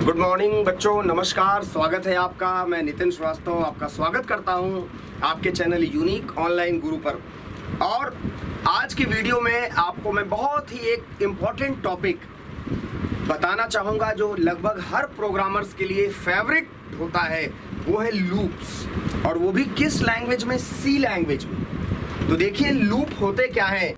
Good morning बच्चों, नमस्कार। स्वागत है आपका। मैं नितिन श्रीवास्तव आपका स्वागत करता हूं आपके चैनल यूनिक ऑनलाइन गुरु पर। और आज की वीडियो में आपको मैं बहुत ही एक इम्पॉर्टेंट टॉपिक बताना चाहूँगा जो लगभग हर प्रोग्रामर्स के लिए फेवरेट होता है, वो है लूप्स। और वो भी किस लैंग्वेज में? सी लैंग्वेज में। तो देखिए लूप होते क्या है।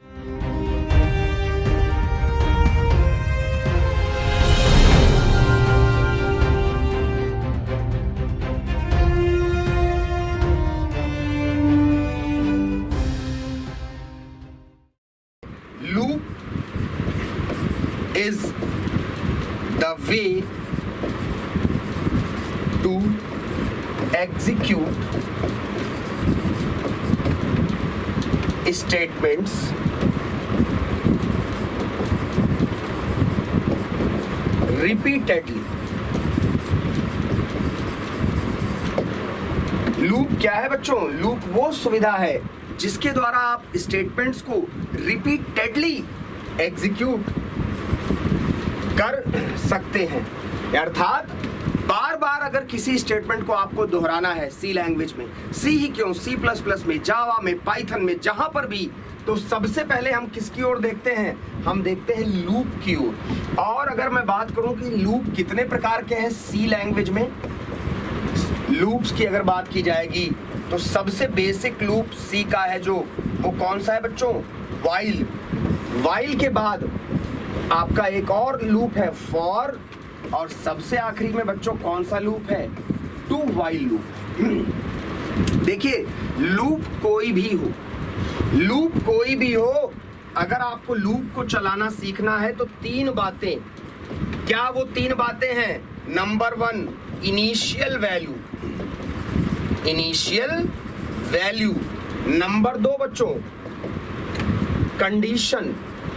Is the way to execute statements repeatedly। Loop क्या है बच्चों? लूप वो सुविधा है जिसके द्वारा आप स्टेटमेंट्स को रिपीटेडली एग्जीक्यूट कर सकते हैं। अर्थात बार बार अगर किसी स्टेटमेंट को आपको दोहराना है सी लैंग्वेज में, सी ही क्यों, सी प्लस प्लस में, जावा में, पाइथन में, जहां पर भी, तो सबसे पहले हम किसकी ओर देखते हैं? हम देखते हैं लूप की ओर। और अगर मैं बात करूं कि लूप कितने प्रकार के हैं सी लैंग्वेज में, लूप्स की अगर बात की जाएगी तो सबसे बेसिक लूप सी का है जो, वो कौन सा है बच्चों? वाइल। वाइल के बाद आपका एक और लूप है फॉर, और सबसे आखिरी में बच्चों कौन सा लूप है? Do while loop. देखिए लूप कोई भी हो, लूप कोई भी हो, अगर आपको लूप को चलाना सीखना है तो तीन बातें। क्या वो तीन बातें हैं? Number 1 initial value, initial value. Number 2 बच्चों कंडीशन,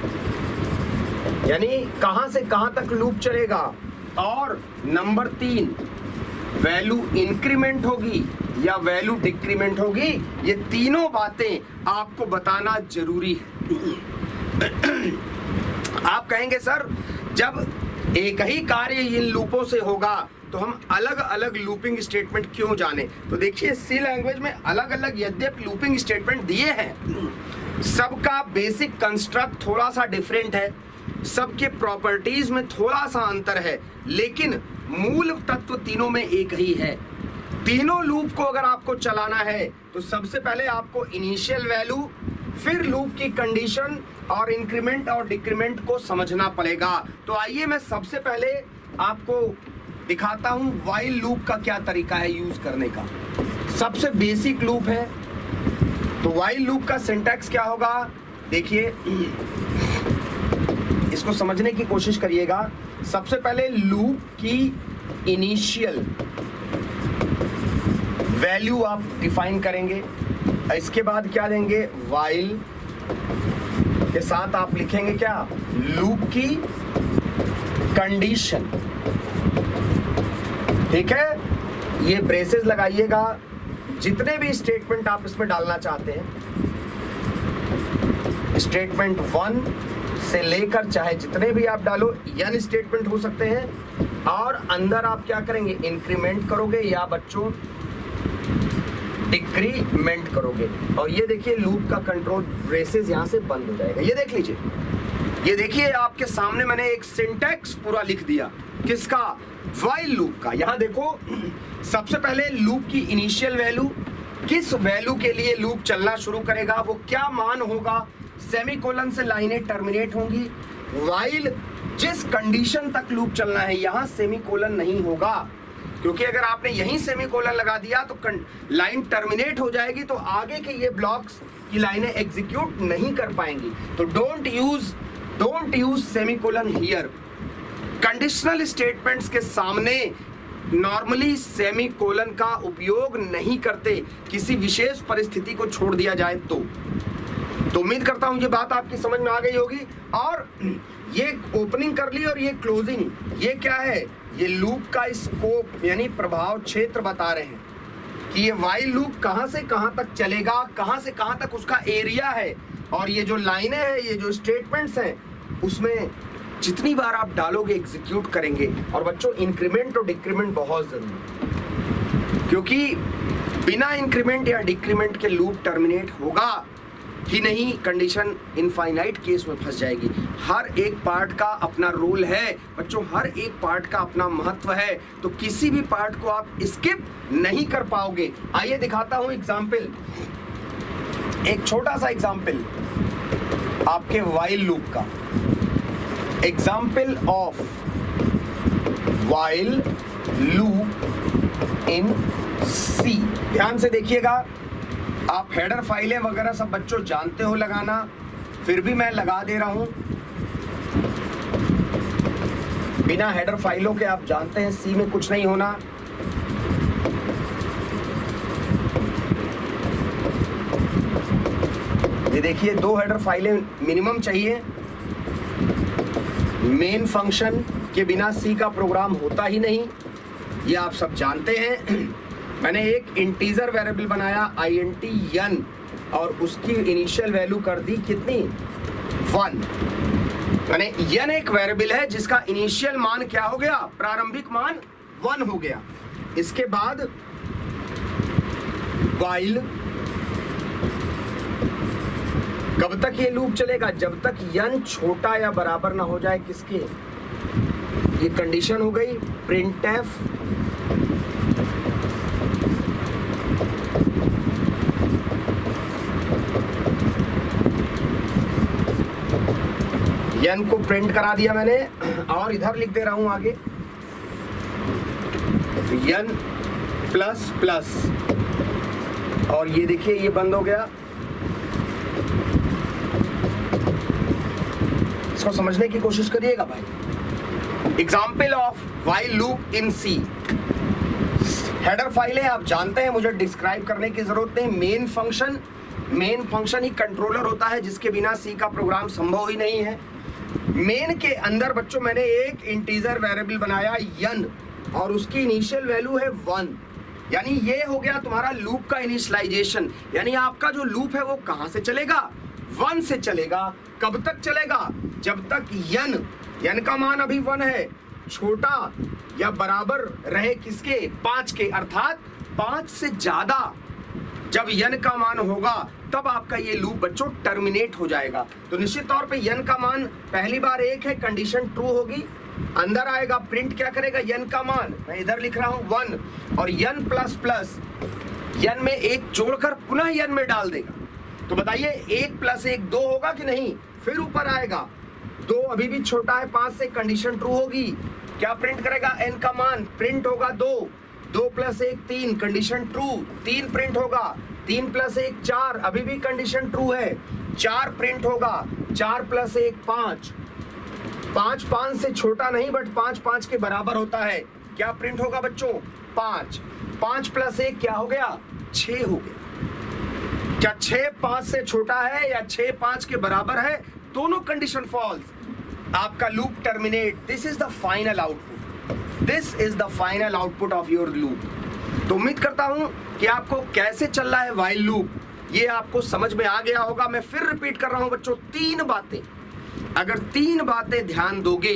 यानी कहां से कहां तक लूप चलेगा। और नंबर 3 वैल्यू इंक्रीमेंट होगी या वैल्यू डिक्रीमेंट होगी। ये तीनों बातें आपको बताना जरूरी है। आप कहेंगे सर जब एक ही कार्य इन लूपों से होगा तो हम अलग अलग लूपिंग स्टेटमेंट क्यों जाने? तो देखिए सी लैंग्वेज में अलग अलग यद्यपि लूपिंग स्टेटमेंट दिए हैं, सबका बेसिक कंस्ट्रक्ट थोड़ा सा डिफरेंट है, सबके प्रॉपर्टीज में थोड़ा सा अंतर है, लेकिन मूल तत्व तीनों में एक ही है। तीनों लूप को अगर आपको चलाना है तो सबसे पहले आपको इनिशियल वैल्यू, फिर लूप की कंडीशन और इंक्रीमेंट और डिक्रीमेंट को समझना पड़ेगा। तो आइए मैं सबसे पहले आपको दिखाता हूं व्हाइल लूप का क्या तरीका है यूज करने का। सबसे बेसिक लूप है, तो व्हाइल लूप का सिंटैक्स क्या होगा? देखिए इसको समझने की कोशिश करिएगा। सबसे पहले लूप की इनिशियल वैल्यू आप डिफाइन करेंगे, इसके बाद क्या देंगे? व्हाइल के साथ आप लिखेंगे क्या? लूप की कंडीशन। ठीक है, ये ब्रेसेस लगाइएगा। जितने भी स्टेटमेंट आप इसमें डालना चाहते हैं, स्टेटमेंट 1 से लेकर चाहे जितने भी आप डालो, n स्टेटमेंट हो सकते हैं। और अंदर आप क्या करेंगे? इंक्रीमेंट करोगे या बच्चों डिक्रीमेंट करोगे। और ये देखिए लूप का कंट्रोल ब्रेसेस यहां से बंद हो जाएगा। ये देख लीजिए, ये देखिए आपके सामने मैंने एक सिंटैक्स पूरा लिख दिया। किसका? व्हाइल लूप का। यहां देखो सबसे पहले लूप की इनिशियल वैल्यू, किस वैल्यू के लिए लूप चलना शुरू करेगा, वो क्या मान होगा, सेमीकोलन से लाइनें टर्मिनेट होंगी। व्हाइल जिस कंडीशन तक लूप चलना है, यहां सेमीकोलन नहीं होगा, क्योंकि अगर आपने यहीं सेमीकोलन लगा दिया तो लाइन टर्मिनेट हो जाएगी, तो आगे के ये ब्लॉक्स की लाइनें एग्जीक्यूट नहीं कर पाएंगी। तो don't use semicolon here. Conditional statements के सामने नॉर्मली सेमीकोलन का उपयोग नहीं करते, किसी विशेष परिस्थिति को छोड़ दिया जाए तो उम्मीद करता हूं ये बात आपकी समझ में आ गई होगी। और ये ओपनिंग कर ली और ये क्लोजिंग, ये क्या है? ये लूप का स्कोप यानी प्रभाव क्षेत्र बता रहे हैं कि ये व्हाइल लूप कहां से कहां तक चलेगा, कहां से कहां तक उसका एरिया है। और ये जो लाइनें हैं, ये जो स्टेटमेंट्स हैं, उसमें जितनी बार आप डालोगे एग्जीक्यूट करेंगे। और बच्चों इंक्रीमेंट और डिक्रीमेंट बहुत जरूरी है, क्योंकि बिना इंक्रीमेंट या डिक्रीमेंट के लूप टर्मिनेट होगा ही नहीं, कंडीशन इनफाइनाइट केस में फंस जाएगी। हर एक पार्ट का अपना रोल है बच्चों, हर एक पार्ट का अपना महत्व है, तो किसी भी पार्ट को आप स्किप नहीं कर पाओगे। आइए दिखाता हूं एग्जाम्पल, एक छोटा सा एग्जाम्पल आपके व्हाइल लूप का। Example of while loop in C. ध्यान से देखिएगा, आप हेडर फाइलें वगैरह सब बच्चों जानते हो लगाना, फिर भी मैं लगा दे रहा हूं। बिना हेडर फाइलों के आप जानते हैं सी में कुछ नहीं होना। ये देखिए 2 हेडर फाइलें मिनिमम चाहिए। मेन फंक्शन के बिना सी का प्रोग्राम होता ही नहीं, ये आप सब जानते हैं। मैंने एक इंटीजर वेरिएबल बनाया int n और उसकी इनिशियल वैल्यू कर दी कितनी 1। मैंने n एक वेरिएबल है जिसका इनिशियल मान क्या हो गया, प्रारंभिक मान 1 हो गया। इसके बाद while कब तक ये लूप चलेगा, जब तक n छोटा या बराबर ना हो जाए किसके, ये कंडीशन हो गई printf n को प्रिंट करा दिया मैंने, और इधर लिख दे रहा हूं आगे n प्लस प्लस, और ये देखिए ये बंद हो गया। इसको समझने की कोशिश करिएगा भाई। Example of while loop in C. Header फाइलें आप जानते हैं, मुझे डिस्क्राइब करने की जरूरत नहीं। मेन फंक्शन ही कंट्रोलर होता है जिसके बिना सी का प्रोग्राम संभव ही नहीं है। मेन के अंदर बच्चों मैंने एक इंटीजर वेरिएबल बनाया n और उसकी इनिशियल वैल्यू है 1, यानी ये हो गया तुम्हारा लूप का इनिशियलाइजेशन। यानी आपका जो लूप है वो कहां से चलेगा, 1 से चलेगा। कब तक चलेगा, जब तक n का मान अभी 1 है, छोटा या बराबर रहे किसके, 5 के, अर्थात 5 से ज्यादा जब n का मान होगा तब आपका ये लूप बच्चों टर्मिनेट हो जाएगा। तो निश्चित तौर पे n का मान पहली बार 1 है, कंडीशन ट्रू होगी, अंदर आएगा, प्रिंट क्या करेगा, n का मान मैं इधर लिख रहा हूं 1, और n प्लस प्लस n में 1 जोड़कर पुनः n में डाल देगा। तो बताइए 1 प्लस 1 2 होगा कि नहीं, फिर ऊपर आएगा 2, अभी भी छोटा है 5 से, कंडीशन ट्रू होगी, क्या प्रिंट करेगा, n का मान प्रिंट होगा 2, 2 प्लस 1 3, कंडीशन ट्रू, 3 प्रिंट होगा, 3 प्लस 1 4, अभी भी कंडीशन ट्रू है, 4 प्रिंट होगा, 4 प्लस 1 5, 5 5 से छोटा नहीं बट 5 5 के बराबर होता है, क्या प्रिंट होगा बच्चों 5, 5 प्लस 1 क्या हो गया 6 हो गया। क्या 6 5 से छोटा है या 6 5 के बराबर है, दोनों कंडीशन फॉल्स, आपका loop terminate. This is the final output, this is the final output of your loop. तो उम्मीद करता हूं कि आपको कैसे चल रहा है व्हाइल लूप ये आपको समझ में आ गया होगा। मैं फिर रिपीट कर रहा हूं बच्चों, 3 बातें, अगर 3 बातें ध्यान दोगे,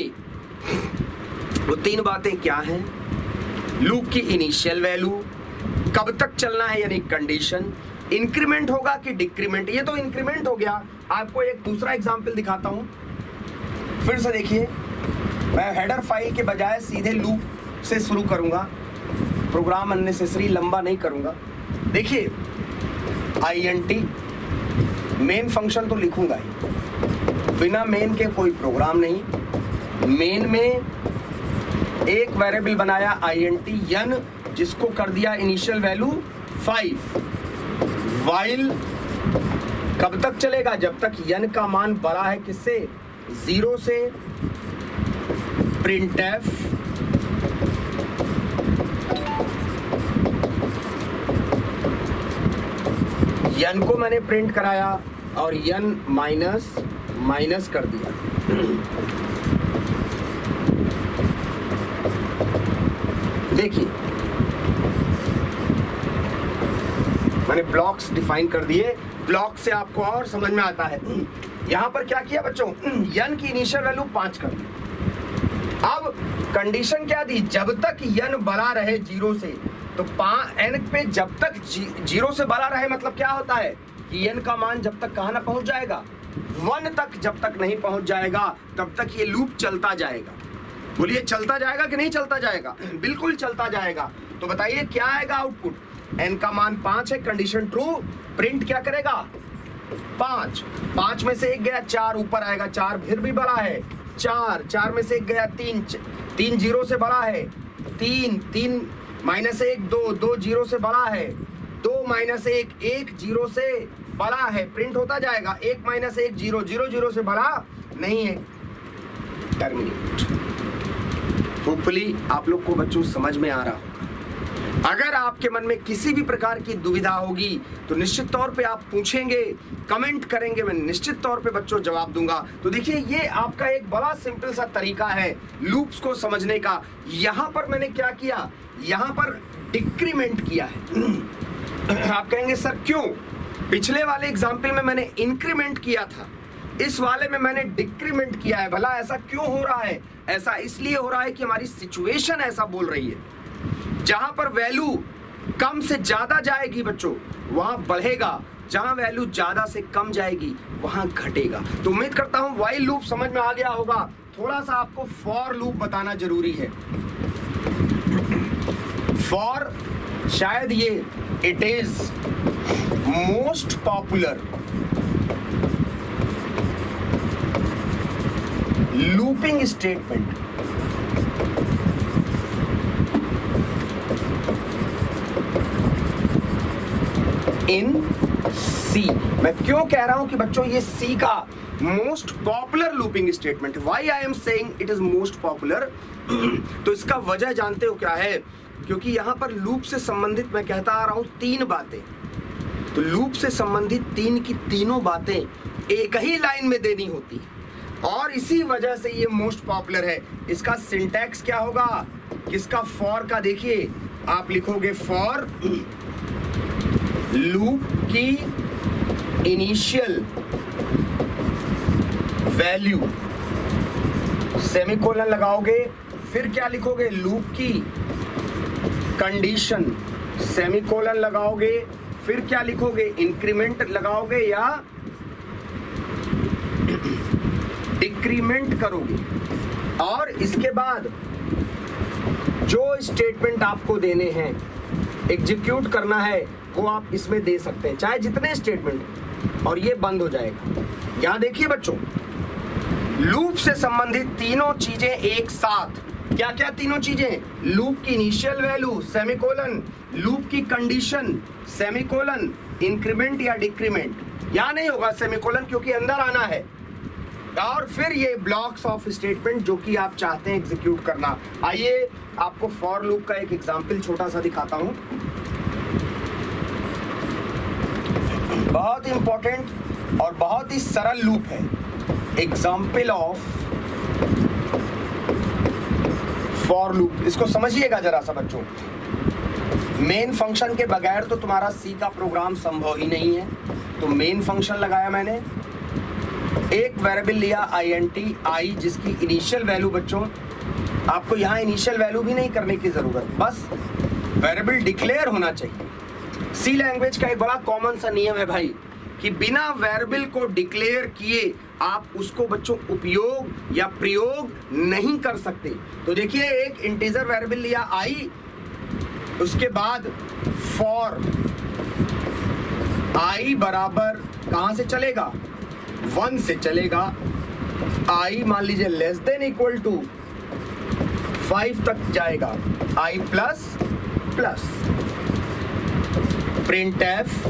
वो 3 बातें क्या हैं, लूप की इनिशियल वैल्यू, कब तक चलना है यानी कंडीशन, इंक्रीमेंट होगा कि डिक्रीमेंट, ये तो इंक्रीमेंट हो गया। आपको एक दूसरा एग्जांपल दिखाता हूं, फिर से देखिए, मैं हेडर फाइल के बजाय सीधे लूप से शुरू करूंगा, प्रोग्राम अननेसेसरी लंबा नहीं करूंगा। देखिए int मेन फंक्शन तो लिखूंगा ही, बिना मेन के कोई प्रोग्राम नहीं। मेन में एक वेरिएबल बनाया int n जिसको कर दिया इनिशियल वैल्यू 5। व्हाइल कब तक चलेगा, जब तक n का मान बड़ा है किससे, 0 से। printf n को मैंने प्रिंट कराया और n माइनस कर दिया। देखिए मैंने ब्लॉक्स डिफाइन कर दिए, ब्लॉक से आपको और समझ में आता है। यहां पर क्या किया बच्चों, n की इनिशियल वैल्यू 5 कर दी, कंडीशन क्या दी, जब तक n बड़ा रहे 0 से, तो n पे जब तक 0 से बड़ा रहे मतलब क्या होता है कि n का मान जब तक कहां ना पहुंच जाएगा 1 तक, जब तक नहीं पहुंच जाएगा तब तक ये लूप चलता जाएगा। बोलिए चलता जाएगा कि नहीं चलता जाएगा? बिल्कुल चलता जाएगा। तो बताइए क्या आएगा आउटपुट, n का मान 5 है, कंडीशन ट्रू, प्रिंट क्या करेगा 5, 5 में से 1 गया 4, ऊपर आएगा 4, फिर भी बड़ा है 4, 4 में से 1 गया 3, 3 0 से बड़ा है, 3, 3 माइनस 1 2, 2 0 से बड़ा है, 2 माइनस 1 1 0 से बड़ा है, प्रिंट होता जाएगा, 1 माइनस 1 0, 0 0 से बड़ा नहीं है, टर्मिनेट। होपफुली आप लोग को बच्चों समझ में आ रहा होगा। अगर आपके मन में किसी भी प्रकार की दुविधा होगी तो निश्चित तौर पे आप पूछेंगे, कमेंट करेंगे, मैं निश्चित तौर पे बच्चों जवाब दूंगा। तो देखिए ये आपका एक बड़ा सिंपल सा तरीका है लूप्स को समझने का। यहां पर मैंने क्या किया, यहां पर डिक्रीमेंट किया है। आप कहेंगे सर क्यों, पिछले वाले एग्जाम्पल में मैंने इंक्रीमेंट किया था, इस वाले में मैंने डिक्रीमेंट किया है, भला ऐसा क्यों हो रहा है? ऐसा इसलिए हो रहा है कि हमारी सिचुएशन ऐसा बोल रही है। जहां पर वैल्यू कम से ज्यादा जाएगी बच्चों वहां बढ़ेगा, जहां वैल्यू ज्यादा से कम जाएगी वहां घटेगा। तो उम्मीद करता हूं व्हाइल लूप समझ में आ गया होगा। थोड़ा सा आपको फॉर लूप बताना जरूरी है। फॉर शायद ये it is most popular looping statement in C. मैं क्यों कह रहा हूं कि बच्चों ये सी का most popular looping statement, why I am saying it is most popular. तो इसका वजह जानते हो क्या है? क्योंकि यहां पर लूप से संबंधित मैं कहता आ रहा हूं 3 बातें, तो लूप से संबंधित 3 की तीनों बातें एक ही लाइन में देनी होती है और इसी वजह से ये मोस्ट पॉपुलर है। इसका सिंटैक्स क्या होगा, किसका, फॉर का? देखिए आप लिखोगे फॉर लूप की इनिशियल वैल्यू, सेमीकोलन लगाओगे, फिर क्या लिखोगे, लूप की कंडीशन, सेमीकोलन लगाओगे, फिर क्या लिखोगे, इंक्रीमेंट लगाओगे या डिक्रीमेंट करोगे, और इसके बाद जो स्टेटमेंट आपको देने हैं, एग्जीक्यूट करना है, वो आप इसमें दे सकते हैं, चाहे जितने स्टेटमेंट, और ये बंद हो जाएगा। यहां देखिए बच्चों, लूप से संबंधित तीनों चीजें एक साथ, क्या क्या तीनों चीजें, लूप की इनिशियल वैल्यू सेमीकोलन, लूप की कंडीशन सेमीकोलन, इंक्रीमेंट या डिक्रीमेंट, यहां नहीं होगा सेमीकोलन क्योंकि अंदर आना है, और फिर ये ब्लॉक्स ऑफ स्टेटमेंट जो कि आप चाहते हैं एग्जीक्यूट करना। आइए आपको फॉर लूप का एक एग्जांपल छोटा सा दिखाता हूं, बहुत इंपॉर्टेंट और बहुत ही सरल लूप है। एग्जाम्पल ऑफ फॉर लूप, इसको समझिएगा जरा सा बच्चों। मेन फंक्शन के बगैर तो तुम्हारा सी का प्रोग्राम संभव ही नहीं है। तो मेन फंक्शन लगाया मैंने, एक वेरिएबल लिया int i, जिसकी इनिशियल वैल्यू बच्चों, आपको यहाँ इनिशियल वैल्यू भी नहीं करने की जरूरत, बस वेरिएबल डिक्लेयर होना चाहिए। सी लैंग्वेज का एक बड़ा कॉमन सा नियम है भाई कि बिना वेरिएबल को डिक्लेयर किए आप उसको बच्चों उपयोग या प्रयोग नहीं कर सकते। तो देखिए एक इंटीजर वेरिएबल लिया i, उसके बाद फॉर i बराबर कहां से चलेगा, 1 से चलेगा, i मान लीजिए लेस देन इक्वल टू 5 तक जाएगा, i plus plus, printf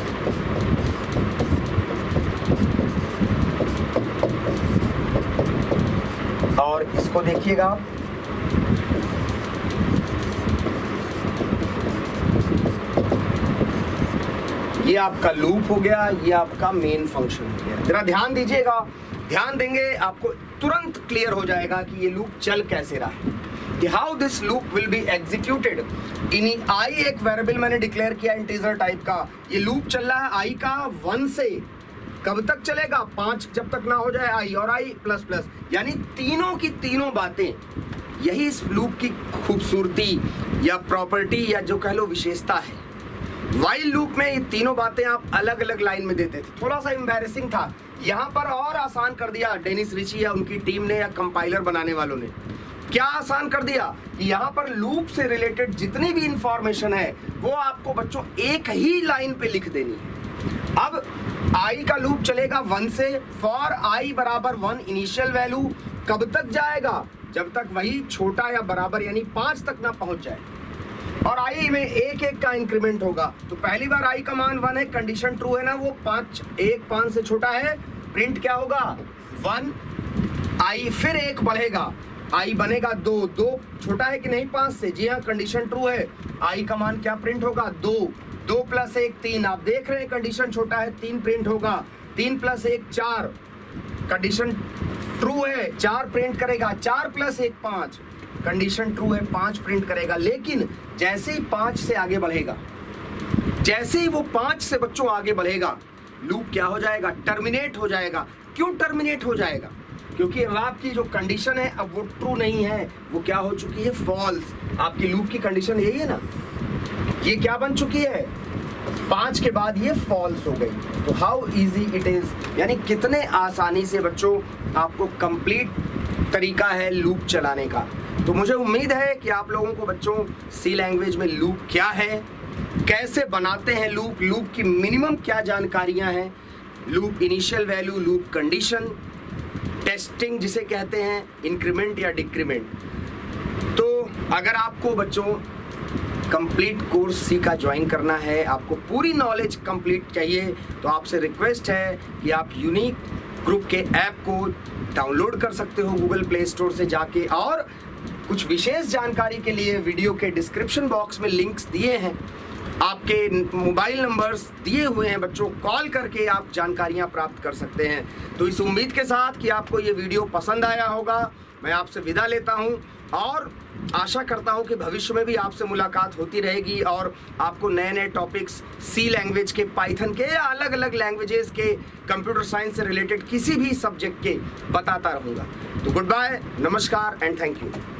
और इसको देखिएगा आप, ये आपका लूप हो गया, ये आपका मेन फंक्शन हो गया। जरा ध्यान दीजिएगा, ध्यान देंगे आपको तुरंत क्लियर हो जाएगा कि ये लूप चल कैसे रहा है, कि how this loop will be executed. इन आई एक वेरिएबल मैंने डिक्लेयर किया इंटीजर टाइप का, ये लूप चल रहा है आई का 1 से कब तक चलेगा? 5 जब तक ना हो जाए आई, और आई प्लस प्लस, यानी तीनों की तीनों बातें। यही इस लूप की खूबसूरती या प्रॉपर्टी या जो कह लो विशेषता है। वाइल लूप में ये तीनों बातें आप अलग अलग लाइन में देते थे। थोड़ा सा एम्बैरेसिंग था, यहाँ पर और आसान कर दिया डेनिस रिची या उनकी टीम ने या कंपाइलर बनाने वालों ने। क्या आसान कर दिया कि यहाँ पर लूप से रिलेटेड जितनी भी इंफॉर्मेशन है वो आपको बच्चों एक ही लाइन पे लिख देनी है। अब आई का लूप चलेगा 1 से, फॉर आई बराबर 1 इनिशियल वैल्यू कब तक जाएगा? जब तक वही छोटा या बराबर यानी 5 तक ना पहुंच जाए, और आई में एक एक का इंक्रीमेंट होगा। तो पहली बार आई का मान 1 है, कंडीशन ट्रू है ना, वो 5 से छोटा है, प्रिंट क्या होगा? 1 आई, फिर 1 बढ़ेगा, आई बनेगा 2 छोटा है कि नहीं 5 से? जी हाँ, कंडीशन ट्रू है। आई का मान क्या प्रिंट होगा? 2 प्लस 1 3, आप देख रहे हैं कंडीशन छोटा है, 3 प्रिंट होगा। 3 प्लस 1 4, कंडीशन ट्रू है, 4 प्रिंट करेगा। 4 प्लस 1 5, कंडीशन ट्रू है, 5 प्रिंट करेगा। लेकिन जैसे ही 5 से आगे बढ़ेगा, जैसे ही वो 5 से बच्चों आगे बढ़ेगा, लूप क्या हो जाएगा? टर्मिनेट हो जाएगा। क्यों टर्मिनेट हो जाएगा? क्योंकि अब आपकी जो कंडीशन है अब वो ट्रू नहीं है, वो क्या हो चुकी है? फॉल्स। आपकी लूप की कंडीशन यही है ना, ये क्या बन चुकी है? 5 के बाद ये फॉल्स हो गई। तो हाउ इजी इट इज, यानी कितने आसानी से बच्चों आपको कंप्लीट तरीका है लूप चलाने का। तो मुझे उम्मीद है कि आप लोगों को बच्चों सी लैंग्वेज में लूप क्या है, कैसे बनाते हैं लूप की मिनिमम क्या जानकारियां हैं, loop initial value, loop condition, testing जिसे कहते हैं, इंक्रीमेंट या डिक्रीमेंट। तो अगर आपको बच्चों कंप्लीट कोर्स सी का ज्वाइन करना है, आपको पूरी नॉलेज कंप्लीट चाहिए, तो आपसे रिक्वेस्ट है कि आप यूनिक ग्रुप के ऐप को डाउनलोड कर सकते हो गूगल प्ले स्टोर से जाके, और कुछ विशेष जानकारी के लिए वीडियो के डिस्क्रिप्शन बॉक्स में लिंक्स दिए हैं, आपके मोबाइल नंबर्स दिए हुए हैं बच्चों, कॉल करके आप जानकारियां प्राप्त कर सकते हैं। तो इस उम्मीद के साथ कि आपको ये वीडियो पसंद आया होगा, मैं आपसे विदा लेता हूं और आशा करता हूं कि भविष्य में भी आपसे मुलाकात होती रहेगी और आपको नए नए टॉपिक्स सी लैंग्वेज के, पाइथन के या अलग अलग लैंग्वेजेस के, कंप्यूटर साइंस से रिलेटेड किसी भी सब्जेक्ट के बताता रहूँगा। तो गुड बाय, नमस्कार एंड थैंक यू।